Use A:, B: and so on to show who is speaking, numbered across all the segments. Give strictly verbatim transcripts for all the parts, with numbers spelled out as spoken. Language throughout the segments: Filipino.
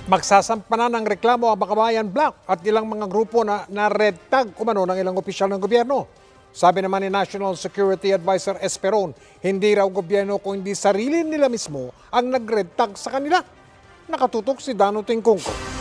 A: Magsasampa na ng reklamo ang Makabayan Bloc at ilang mga grupo na na-red tag umano ng ilang opisyal ng gobyerno. Sabi naman ni National Security Advisor Esperon, hindi raw gobyerno kung hindi sarili nila mismo ang nag-red tag sa kanila. Nakatutok si Dano Tingkungko.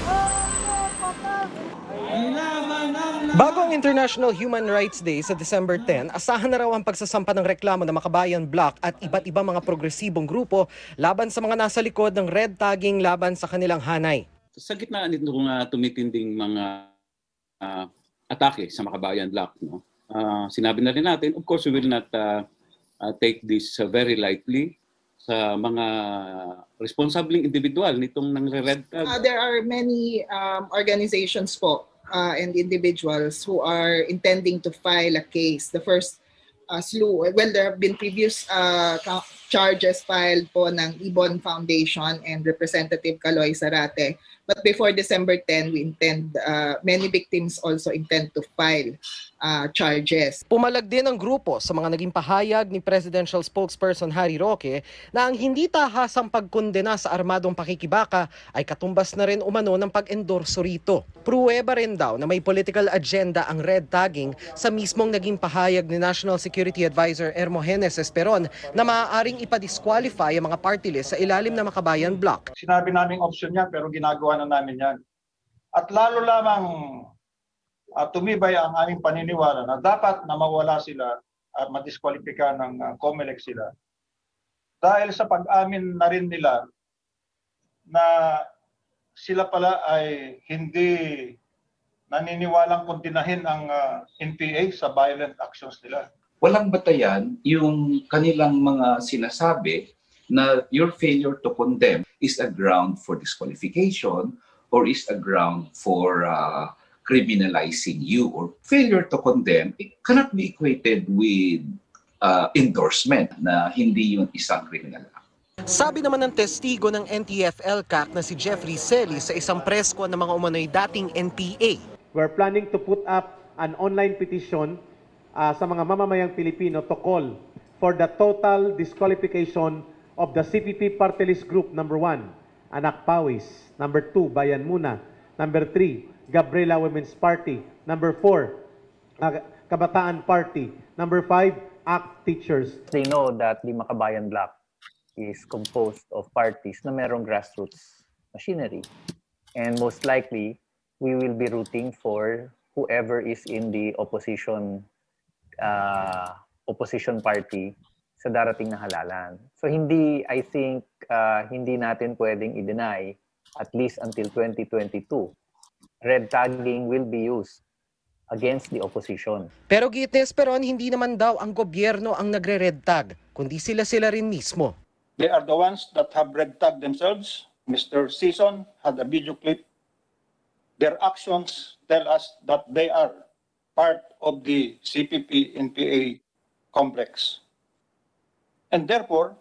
B: Bago ang International Human Rights Day sa December tenth, asahan na raw ang pagsasampa ng reklamo ng Makabayan Bloc at iba't ibang mga progresibong grupo laban sa mga nasa likod ng red tagging laban sa kanilang hanay.
C: Sa gitna nitong uh, tumitinding mga uh, atake sa Makabayan Bloc, no? uh, sinabi na rin natin, of course we will not uh, uh, take this uh, very lightly sa mga responsabling individual nitong nang-red tag.
D: Uh, there are many um, organizations po Uh, and individuals who are intending to file a case. The first uh, slew, well, there have been previous uh, charges filed po ng Ibon Foundation and Representative Kaloy Zarate. But before December tenth, we intend, uh, many victims also intend to file uh, charges.
B: Pumalag din ang grupo sa mga naging pahayag ni Presidential Spokesperson Harry Roque na ang hindi tahasang pagkondena sa armadong pakikibaka ay katumbas na rin umano ng pag-endorso rito. Pruweba rin daw na may political agenda ang red tagging sa mismong naging pahayag ni National Security Advisor Hermogenes Esperon na maaaring ipadisqualify ang mga party list sa ilalim ng Makabayan Bloc.
E: Sinabi naming option yan pero ginagawa na namin yan. At lalo lamang uh, tumibay ang aming paniniwala na dapat na mawala sila at madiskwalipika ng uh, COMELEC sila. Dahil sa pag-amin na rin nila na sila pala ay hindi naniniwalang kundinahin ang uh, N P A sa violent actions nila.
F: Walang batayan yung kanilang mga sinasabi na your failure to condemn is a ground for disqualification or is a ground for uh, criminalizing you, or failure to condemn, it cannot be equated with uh, endorsement na hindi yun isang criminal act.
B: Sabi naman ng testigo ng N T F L C A C na si Jeffrey Celi sa isang presko ng mga umano'y dating N P A.
G: We're planning to put up an online petition uh, sa mga mamamayang Pilipino to call for the total disqualification of the C P P Party List Group number one, Anak Pawis, number two, Bayan Muna, number three, Gabriela Women's Party, number four, uh, Kabataan Party, number five, ACT Teachers.
H: They know that the Makabayan Bloc is composed of parties na merong grassroots machinery. And most likely, we will be rooting for whoever is in the opposition uh, opposition party sa darating na halalan. So hindi, I think, uh, hindi natin pwedeng i-deny, at least until twenty twenty-two, red tagging will be used against the opposition.
B: Pero Gites Peron, hindi naman daw ang gobyerno ang nagre-red tag, kundi sila-sila rin mismo.
E: They are the ones that have red tagged themselves. Mister Season had a video clip. Their actions tell us that they are part of the C P P N P A complex. And therefore,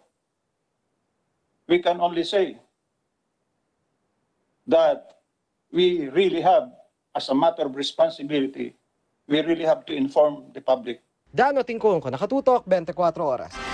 E: we can only say that we really have, as a matter of responsibility, we really have to inform the public.
B: Dano Tingkungko, Nakatutok, twenty-four Oras.